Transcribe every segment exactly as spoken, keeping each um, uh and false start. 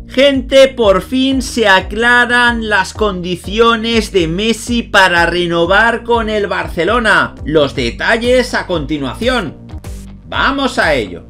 Gente, por fin se aclaran las condiciones de Messi para renovar con el Barcelona. Los detalles a continuación. ¡Vamos a ello!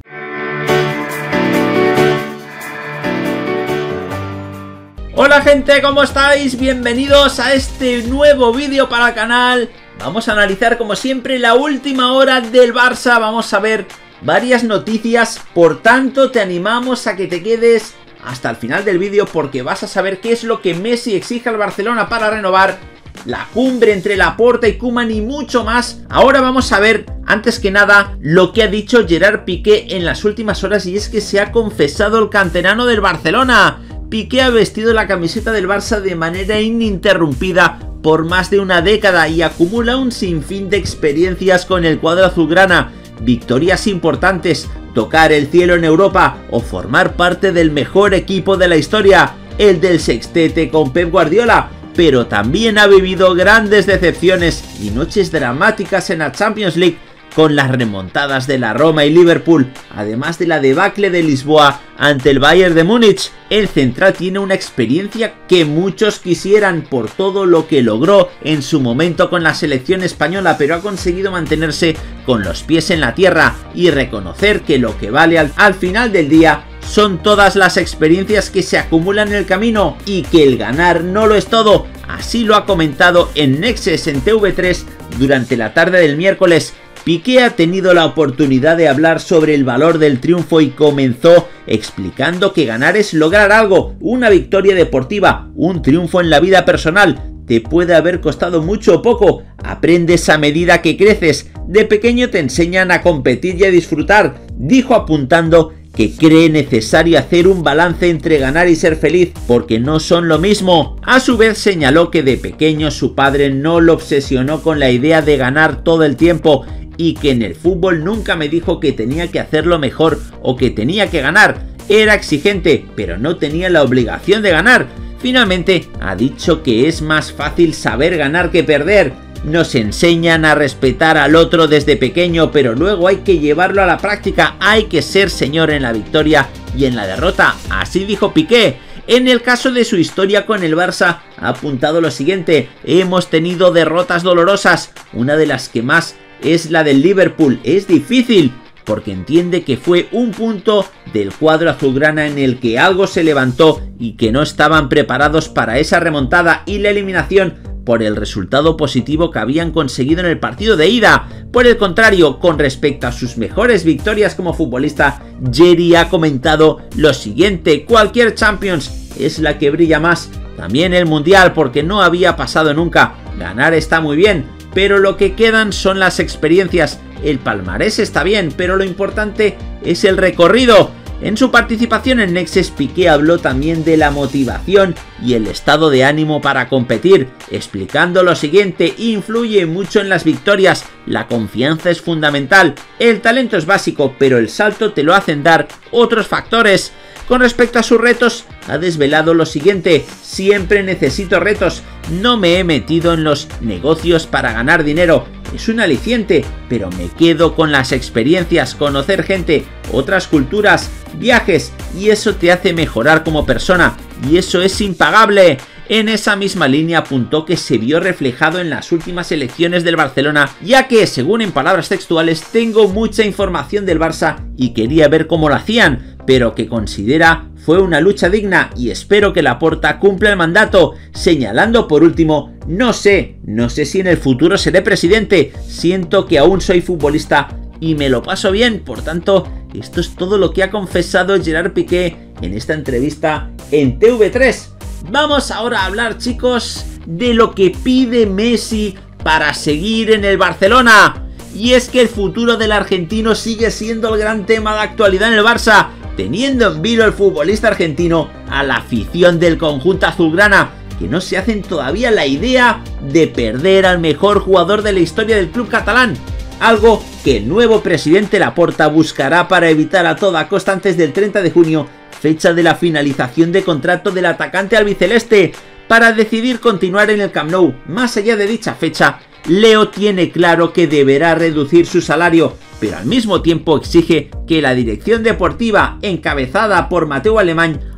Hola gente, ¿cómo estáis? Bienvenidos a este nuevo vídeo para el canal. Vamos a analizar como siempre la última hora del Barça. Vamos a ver varias noticias, por tanto te animamos a que te quedes hasta el final del vídeo porque vas a saber qué es lo que Messi exige al Barcelona para renovar, la cumbre entre Laporta y Koeman y mucho más. Ahora vamos a ver, antes que nada, lo que ha dicho Gerard Piqué en las últimas horas, y es que se ha confesado el canterano del Barcelona. Piqué ha vestido la camiseta del Barça de manera ininterrumpida por más de una década y acumula un sinfín de experiencias con el cuadro azulgrana, victorias importantes, tocar el cielo en Europa o formar parte del mejor equipo de la historia, el del sextete con Pep Guardiola, pero también ha vivido grandes decepciones y noches dramáticas en la Champions League con las remontadas de la Roma y Liverpool, además de la debacle de Lisboa ante el Bayern de Múnich. El central tiene una experiencia que muchos quisieran por todo lo que logró en su momento con la selección española, pero ha conseguido mantenerse con los pies en la tierra y reconocer que lo que vale al, al final del día son todas las experiencias que se acumulan en el camino y que el ganar no lo es todo. Así lo ha comentado en Nexes en T V tres durante la tarde del miércoles. Piqué ha tenido la oportunidad de hablar sobre el valor del triunfo y comenzó explicando que ganar es lograr algo, una victoria deportiva, un triunfo en la vida personal. Te puede haber costado mucho o poco, aprendes a medida que creces, de pequeño te enseñan a competir y a disfrutar, dijo apuntando que cree necesario hacer un balance entre ganar y ser feliz, porque no son lo mismo. A su vez señaló que de pequeño su padre no lo obsesionó con la idea de ganar todo el tiempo y que en el fútbol nunca me dijo que tenía que hacerlo mejor o que tenía que ganar. Era exigente, pero no tenía la obligación de ganar. Finalmente, ha dicho que es más fácil saber ganar que perder. Nos enseñan a respetar al otro desde pequeño, pero luego hay que llevarlo a la práctica. Hay que ser señor en la victoria y en la derrota. Así dijo Piqué. En el caso de su historia con el Barça, ha apuntado lo siguiente: hemos tenido derrotas dolorosas, una de las que más es la del Liverpool. Es difícil porque entiende que fue un punto del cuadro azulgrana en el que algo se levantó y que no estaban preparados para esa remontada y la eliminación por el resultado positivo que habían conseguido en el partido de ida. Por el contrario, con respecto a sus mejores victorias como futbolista, Jerry ha comentado lo siguiente: cualquier Champions es la que brilla más, también el Mundial, porque no había pasado nunca. Ganar está muy bien, pero lo que quedan son las experiencias. El palmarés está bien, pero lo importante es el recorrido. En su participación en Nexes, Piqué habló también de la motivación y el estado de ánimo para competir, explicando lo siguiente: influye mucho en las victorias, la confianza es fundamental, el talento es básico, pero el salto te lo hacen dar otros factores. Con respecto a sus retos, ha desvelado lo siguiente: siempre necesito retos, no me he metido en los negocios para ganar dinero, es un aliciente, pero me quedo con las experiencias, conocer gente, otras culturas, viajes, y eso te hace mejorar como persona, y eso es impagable. En esa misma línea apuntó que se vio reflejado en las últimas elecciones del Barcelona, ya que, según en palabras textuales, tengo mucha información del Barça y quería ver cómo lo hacían, pero que considera fue una lucha digna y espero que Laporta cumpla el mandato, señalando por último: no sé, no sé si en el futuro seré presidente, siento que aún soy futbolista y me lo paso bien. Por tanto, esto es todo lo que ha confesado Gerard Piqué en esta entrevista en T V tres. Vamos ahora a hablar, chicos, de lo que pide Messi para seguir en el Barcelona. Y es que el futuro del argentino sigue siendo el gran tema de actualidad en el Barça, teniendo en vilo el futbolista argentino a la afición del conjunto azulgrana, que no se hacen todavía la idea de perder al mejor jugador de la historia del club catalán, algo que el nuevo presidente Laporta buscará para evitar a toda costa antes del treinta de junio, fecha de la finalización de contrato del atacante albiceleste, para decidir continuar en el Camp Nou. Más allá de dicha fecha, Leo tiene claro que deberá reducir su salario, pero al mismo tiempo exige que la dirección deportiva, encabezada por Mateu Alemany,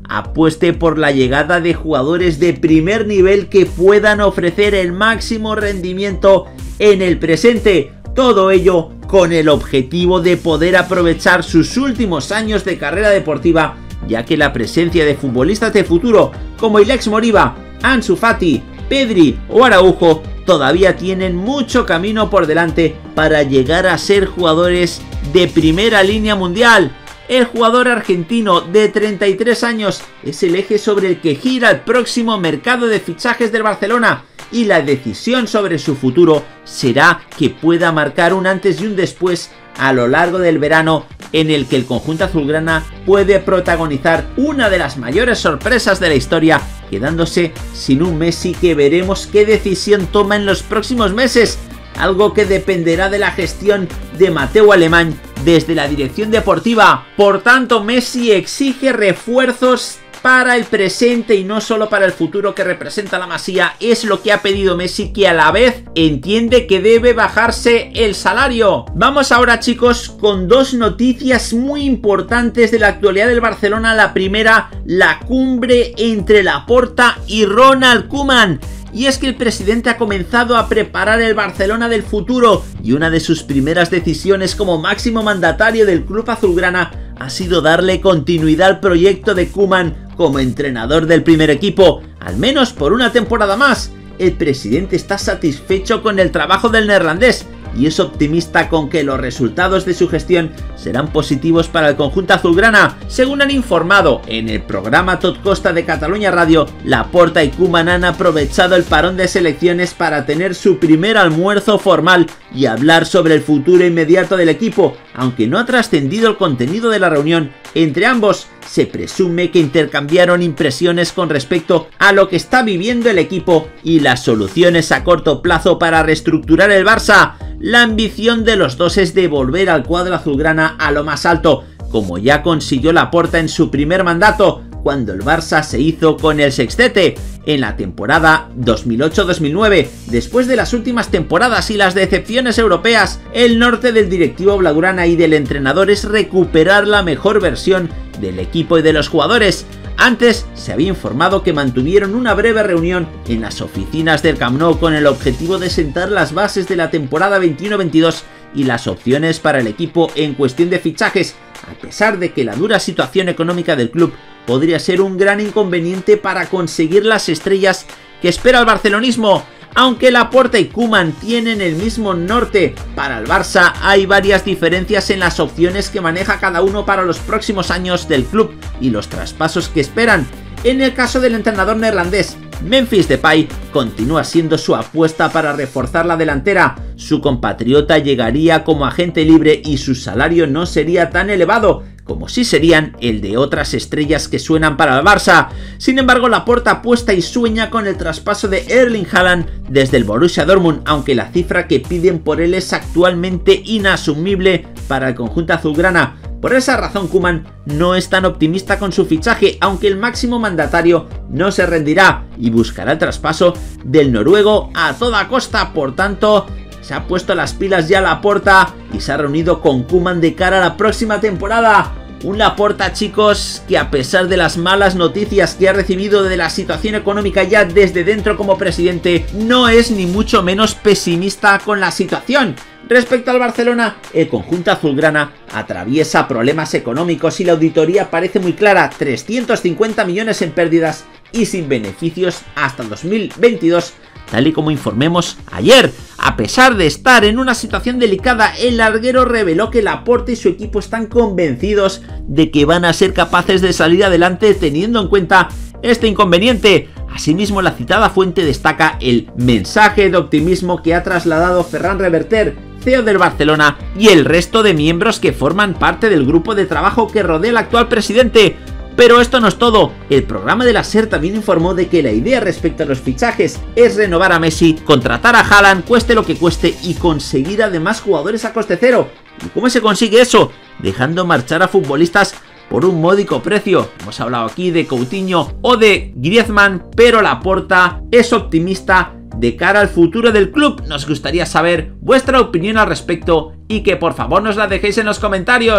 apueste por la llegada de jugadores de primer nivel que puedan ofrecer el máximo rendimiento en el presente. Todo ello con el objetivo de poder aprovechar sus últimos años de carrera deportiva, ya que la presencia de futbolistas de futuro como Ilex Moriba, Ansu Fati, Pedri o Araujo todavía tienen mucho camino por delante para llegar a ser jugadores de primera línea mundial. El jugador argentino de treinta y tres años es el eje sobre el que gira el próximo mercado de fichajes del Barcelona, y la decisión sobre su futuro será que pueda marcar un antes y un después a lo largo del verano, en el que el conjunto azulgrana puede protagonizar una de las mayores sorpresas de la historia, quedándose sin un Messi que veremos qué decisión toma en los próximos meses, algo que dependerá de la gestión de Mateu Alemany desde la dirección deportiva. Por tanto, Messi exige refuerzos para el presente y no solo para el futuro que representa la Masía. Es lo que ha pedido Messi, que a la vez entiende que debe bajarse el salario. Vamos ahora, chicos, con dos noticias muy importantes de la actualidad del Barcelona. La primera, la cumbre entre Laporta y Ronald Koeman. Y es que el presidente ha comenzado a preparar el Barcelona del futuro, y una de sus primeras decisiones como máximo mandatario del club azulgrana ha sido darle continuidad al proyecto de Koeman como entrenador del primer equipo, al menos por una temporada más. El presidente está satisfecho con el trabajo del neerlandés y es optimista con que los resultados de su gestión serán positivos para el conjunto azulgrana. Según han informado en el programa Tot Costa de Catalunya Radio, Laporta y Koeman han aprovechado el parón de selecciones para tener su primer almuerzo formal y hablar sobre el futuro inmediato del equipo. Aunque no ha trascendido el contenido de la reunión, entre ambos se presume que intercambiaron impresiones con respecto a lo que está viviendo el equipo y las soluciones a corto plazo para reestructurar el Barça. La ambición de los dos es de volver al cuadro azulgrana a lo más alto, como ya consiguió Laporta en su primer mandato, cuando el Barça se hizo con el sextete en la temporada dos mil ocho dos mil nueve. Después de las últimas temporadas y las decepciones europeas, el norte del directivo blaugrana y del entrenador es recuperar la mejor versión del equipo y de los jugadores. Antes se había informado que mantuvieron una breve reunión en las oficinas del Camp Nou con el objetivo de sentar las bases de la temporada veintiuno veintidós y las opciones para el equipo en cuestión de fichajes, a pesar de que la dura situación económica del club podría ser un gran inconveniente para conseguir las estrellas que espera el barcelonismo. Aunque Laporta y Koeman tienen el mismo norte, para el Barça hay varias diferencias en las opciones que maneja cada uno para los próximos años del club y los traspasos que esperan. En el caso del entrenador neerlandés, Memphis Depay continúa siendo su apuesta para reforzar la delantera. Su compatriota llegaría como agente libre y su salario no sería tan elevado como sí serían el de otras estrellas que suenan para el Barça. Sin embargo, Laporta apuesta y sueña con el traspaso de Erling Haaland desde el Borussia Dortmund, aunque la cifra que piden por él es actualmente inasumible para el conjunto azulgrana. Por esa razón, Koeman no es tan optimista con su fichaje, aunque el máximo mandatario no se rendirá y buscará el traspaso del noruego a toda costa. Por tanto, se ha puesto las pilas ya Laporta y se ha reunido con Koeman de cara a la próxima temporada. Un Laporta, chicos, que a pesar de las malas noticias que ha recibido de la situación económica ya desde dentro como presidente, no es ni mucho menos pesimista con la situación. Respecto al Barcelona, el conjunto azulgrana atraviesa problemas económicos y la auditoría parece muy clara: trescientos cincuenta millones en pérdidas y sin beneficios hasta dos mil veintidós, tal y como informemos ayer. A pesar de estar en una situación delicada, el larguero reveló que Laporta y su equipo están convencidos de que van a ser capaces de salir adelante teniendo en cuenta este inconveniente. Asimismo, la citada fuente destaca el mensaje de optimismo que ha trasladado Ferran Reverter, C E O del Barcelona, y el resto de miembros que forman parte del grupo de trabajo que rodea al actual presidente. Pero esto no es todo. El programa de la SER también informó de que la idea respecto a los fichajes es renovar a Messi, contratar a Haaland cueste lo que cueste y conseguir además jugadores a coste cero. ¿Y cómo se consigue eso? Dejando marchar a futbolistas por un módico precio. Hemos hablado aquí de Coutinho o de Griezmann, pero Laporta es optimista de cara al futuro del club. Nos gustaría saber vuestra opinión al respecto y que por favor nos la dejéis en los comentarios.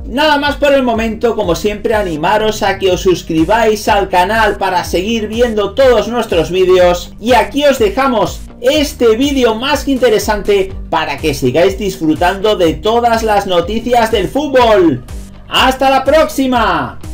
Nada más por el momento, como siempre animaros a que os suscribáis al canal para seguir viendo todos nuestros vídeos, y aquí os dejamos este vídeo más que interesante para que sigáis disfrutando de todas las noticias del fútbol. ¡Hasta la próxima!